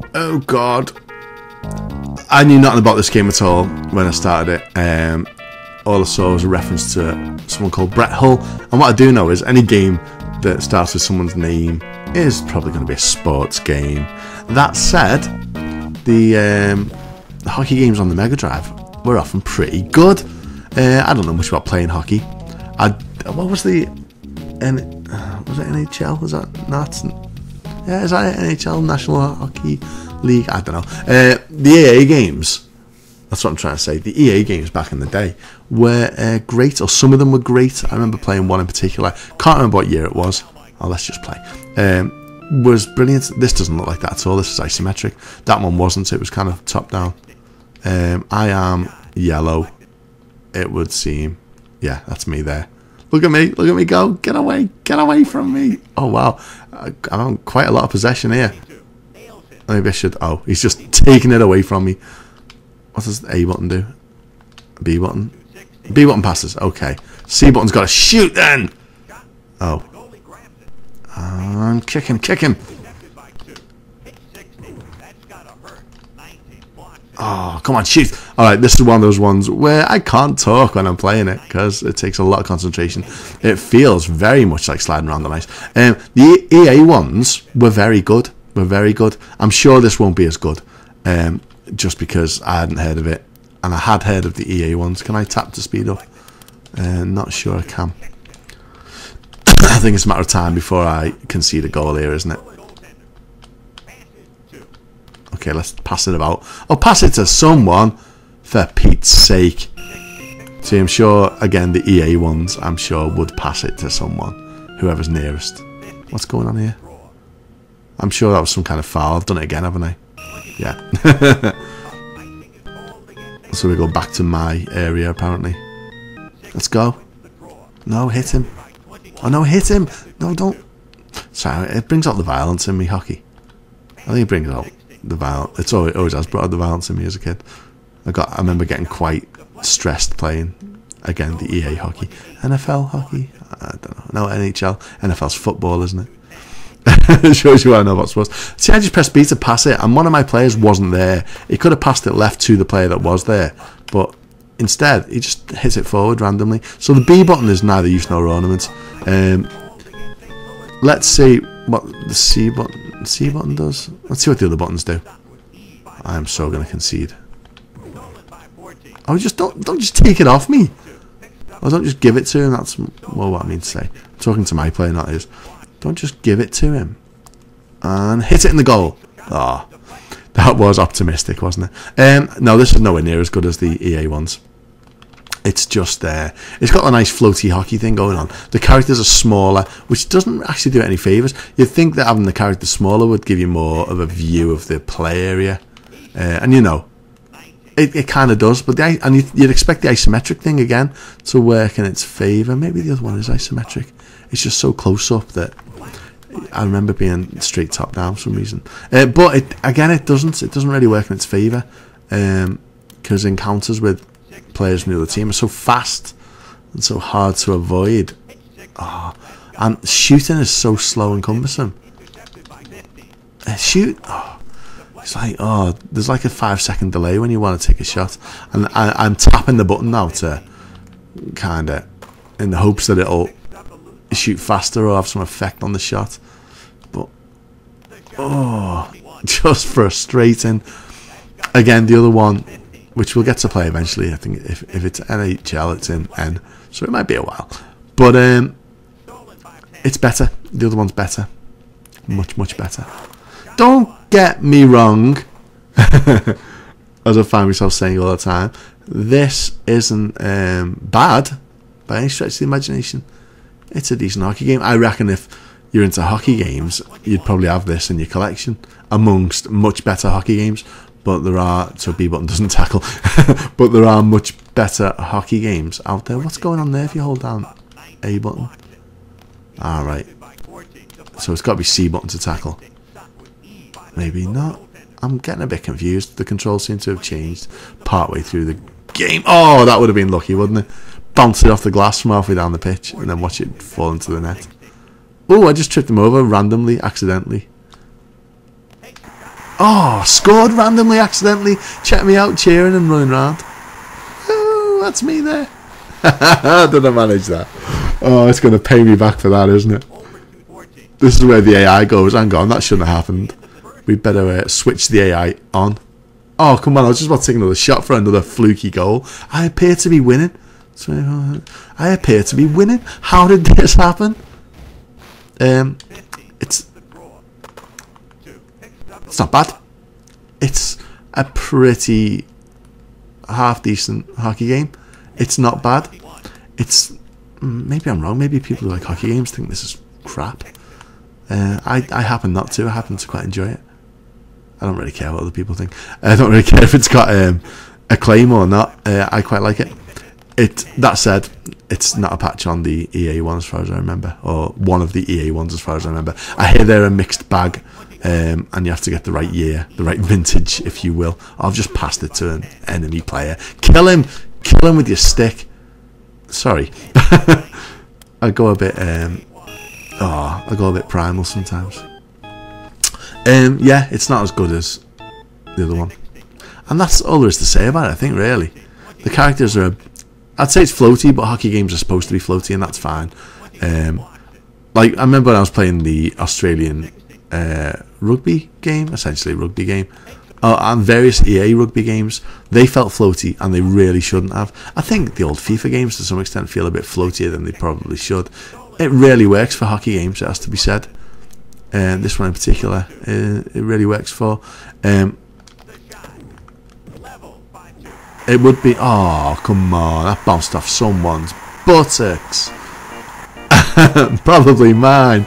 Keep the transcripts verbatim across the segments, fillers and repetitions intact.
Oh God. I knew nothing about this game at all when I started it. Um, all I saw was a reference to someone called Brett Hull. And what I do know is any game that starts with someone's name is probably going to be a sports game. That said, the, um, the hockey games on the Mega Drive were often pretty good. Uh, I don't know much about playing hockey. I, what was the... N, was it N H L? Was that not? Yeah, is that N H L, National Hockey League? I don't know. Uh, the E A games, that's what I'm trying to say. The E A games back in the day were uh, great, or some of them were great. I remember playing one in particular. Can't remember what year it was. Oh, let's just play. Um, was brilliant. This doesn't look like that at all. This is isometric. That one wasn't. It was kind of top down. Um, I am yellow, it would seem. Yeah, that's me there. Look at me, look at me go. Get away, get away from me. Oh, wow. I'm on quite a lot of possession here. Maybe I should... Oh, he's just taking it away from me. What does the A button do? B button? B button passes. Okay. C button's got to shoot then. Oh. I'm kicking, kicking. Oh, come on, shoot. Alright, this is one of those ones where I can't talk when I'm playing it because it takes a lot of concentration. It feels very much like sliding around the ice. Um, the E A ones were very good. Were very good. I'm sure this won't be as good um, just because I hadn't heard of it. And I had heard of the E A ones. Can I tap to speed up? Uh, not sure I can. I think it's a matter of time before I concede a goal here, isn't it? Okay, let's pass it about. I'll pass it to someone, for Pete's sake. See, I'm sure, again, the E A ones, I'm sure, would pass it to someone, whoever's nearest. What's going on here? I'm sure that was some kind of foul. I've done it again, haven't I? Yeah. So we go back to my area, apparently. Let's go. No, hit him. Oh, no, hit him. No, don't. Sorry, it brings out the violence in me, hockey. I think it brings out the violence. It's always, always has brought out the violence in me as a kid. I got. I remember getting quite stressed playing, again, the E A hockey. N F L hockey? I don't know. No, N H L. N F L's football, isn't it? It shows you what I know about sports. See, I just pressed B to pass it, and one of my players wasn't there. He could have passed it left to the player that was there, but instead, he just hits it forward randomly. So the B button is neither use nor ornament. Um, let's see what the C button, C button does. Let's see what the other buttons do. I am so going to concede. Oh, just don't, don't just take it off me. Or don't just give it to him. That's well what I mean to say. I'm talking to my player, not his. Don't just give it to him. And hit it in the goal. Ah, oh, that was optimistic, wasn't it? Um, no, this is nowhere near as good as the E A ones. It's just there. Uh, it's got a nice floaty hockey thing going on. The characters are smaller, which doesn't actually do it any favours. You'd think that having the characters smaller would give you more of a view of the play area. Uh, and you know, it, it kind of does. But the, and you'd, you'd expect the isometric thing again to work in its favour. Maybe the other one is isometric. It's just so close up that I remember being straight top down for some reason. Uh, but it, again, it doesn't. It doesn't really work in its favour because um, encounters with players from the other team are so fast and so hard to avoid. Oh, and shooting is so slow and cumbersome. Uh, shoot. Oh, it's like, oh, there's like a five second delay when you want to take a shot. And I, I'm tapping the button now to kind of, in the hopes that it'll shoot faster or have some effect on the shot. But, oh, just frustrating. Again, the other one, which we'll get to play eventually. I think if, if it's N H L, it's in N, so it might be a while. But um, it's better. The other one's better. Much, much better. Don't get me wrong, as I find myself saying all the time, this isn't um, bad by any stretch of the imagination. It's a decent hockey game. I reckon if you're into hockey games, you'd probably have this in your collection amongst much better hockey games. But there are, so B button doesn't tackle, but there are much better hockey games out there. What's going on there if you hold down A button? Alright. So it's got to be C button to tackle. Maybe not. I'm getting a bit confused. The controls seem to have changed partway through the game. Oh, that would have been lucky, wouldn't it? Bounce it off the glass from halfway down the pitch and then watch it fall into the net. Oh, I just tripped him over randomly, accidentally. Oh, scored randomly, accidentally. Check me out, cheering and running around. Oh, that's me there. How did I manage that? Oh, it's going to pay me back for that, isn't it? This is where the A I goes. Hang on, that shouldn't have happened. We'd better uh, switch the A I on. Oh, come on, I was just about to take another shot for another fluky goal. I appear to be winning. I appear to be winning. How did this happen? Um, it's it's not bad. It's a pretty half decent hockey game. It's not bad. It's maybe I'm wrong. Maybe people who like hockey games think this is crap. Uh, I I happen not to. I happen to quite enjoy it. I don't really care what other people think. I don't really care if it's got um, acclaim or not. Uh, I quite like it. It that said, it's not a patch on the E A one as far as I remember, or one of the E A ones as far as I remember. I hear they're a mixed bag, um, and you have to get the right year, the right vintage, if you will. I've just passed it to an enemy player. Kill him! Kill him with your stick. Sorry, I go a bit. Um, oh, I go a bit primal sometimes. Um, yeah, it's not as good as the other one, and that's all there is to say about it. I think really, the characters are. I'd say it's floaty, but hockey games are supposed to be floaty, and that's fine. Um, like I remember when I was playing the Australian uh, rugby game, essentially rugby game, uh, and various E A rugby games. They felt floaty, and they really shouldn't have. I think the old FIFA games, to some extent, feel a bit floatier than they probably should. It really works for hockey games, it has to be said. And uh, this one in particular, uh, it really works for. Um, It would be... Oh, come on. That bounced off someone's buttocks. Probably mine.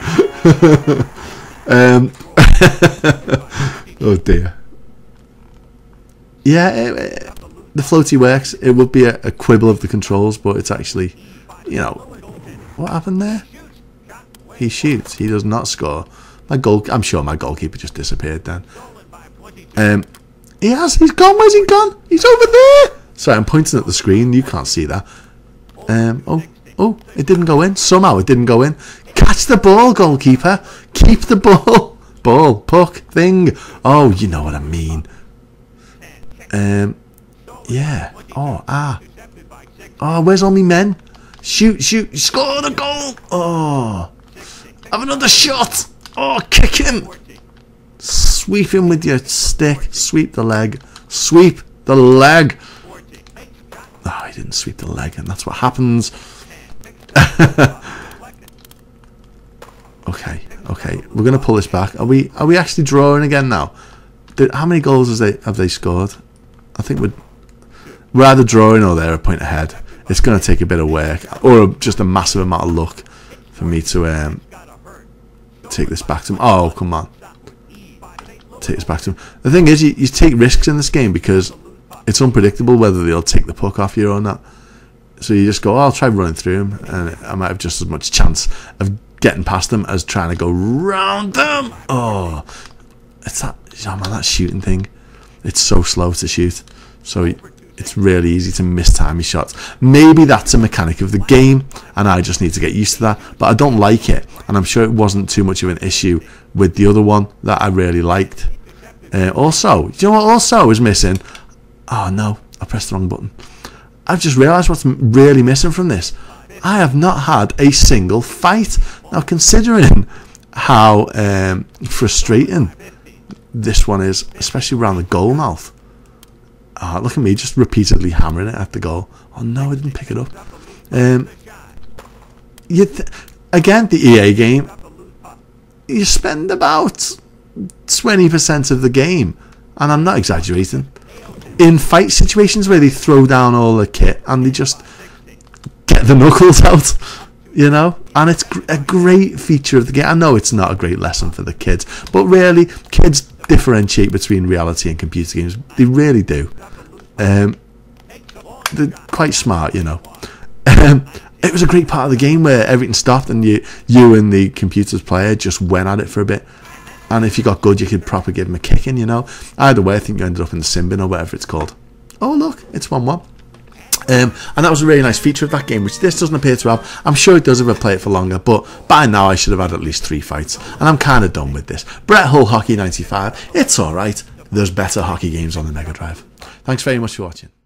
um, oh, dear. Yeah, it, it, the floaty works. It would be a, a quibble of the controls, but it's actually... You know... What happened there? He shoots. He does not score. My goal... I'm sure my goalkeeper just disappeared then. Um... He has, he's gone, where's he gone? He's over there! Sorry, I'm pointing at the screen, you can't see that. Um, oh, oh, it didn't go in. Somehow it didn't go in. Catch the ball, goalkeeper. Keep the ball. Ball, puck, thing. Oh, you know what I mean. Um, yeah. Oh, ah. Oh, where's all me men? Shoot, shoot, score the goal. Oh, have another shot. Oh, kick him. Sweep him with your stick. Sweep the leg. Sweep the leg. Oh, he didn't sweep the leg, and that's what happens. okay, okay, we're gonna pull this back. Are we? Are we actually drawing again now? Did, how many goals has they have they scored? I think we're we're either drawing or they're a point ahead. It's gonna take a bit of work or just a massive amount of luck for me to um, take this back to him. Oh, come on. Take this back to him. The thing is, you, you take risks in this game because it's unpredictable whether they'll take the puck off you or not. So you just go, oh, I'll try running through him, and I might have just as much chance of getting past them as trying to go round them. Oh, it's that, oh man, that shooting thing. It's so slow to shoot, so it's really easy to mistime your shots. Maybe that's a mechanic of the game, and I just need to get used to that. But I don't like it, and I'm sure it wasn't too much of an issue with the other one that I really liked. Uh, also, do you know what also is missing? Oh no, I pressed the wrong button. I've just realised what's really missing from this. I have not had a single fight. Now, considering how um, frustrating this one is, especially around the goal mouth. Oh, look at me just repeatedly hammering it at the goal. Oh no, I didn't pick it up. Um, you th again, the E A game, you spend about twenty percent of the game, and I'm not exaggerating, in fight situations where they throw down all the kit and they just get the knuckles out, you know. And it's a great feature of the game. I know it's not a great lesson for the kids, but really, kids differentiate between reality and computer games. They really do. Um, they're quite smart, you know. Um, it was a great part of the game where everything stopped and you, you and the computer's player just went at it for a bit. And if you got good, you could proper give him a kicking, you know. Either way, I think you ended up in the sin bin or whatever it's called. Oh, look, it's one one. Um, and that was a really nice feature of that game, which this doesn't appear to have. I'm sure it does if I play it for longer, but by now I should have had at least three fights, and I'm kind of done with this. Brett Hull Hockey ninety-five, it's alright. There's better hockey games on the Mega Drive. Thanks very much for watching.